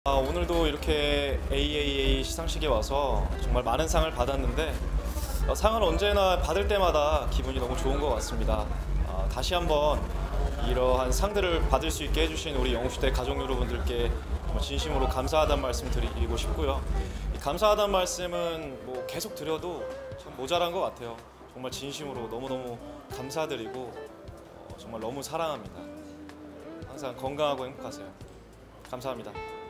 오늘도 이렇게 AAA 시상식에 와서 정말 많은 상을 받았는데 상을 언제나 받을 때마다 기분이 너무 좋은 것 같습니다. 다시 한번 이러한 상들을 받을 수 있게 해주신 우리 영웅시대 가족 여러분들께 정말 진심으로 감사하다는 말씀 드리고 싶고요. 이 감사하다는 말씀은 뭐 계속 드려도 참 모자란 것 같아요. 정말 진심으로 너무너무 감사드리고 정말 너무 사랑합니다. 항상 건강하고 행복하세요. 감사합니다.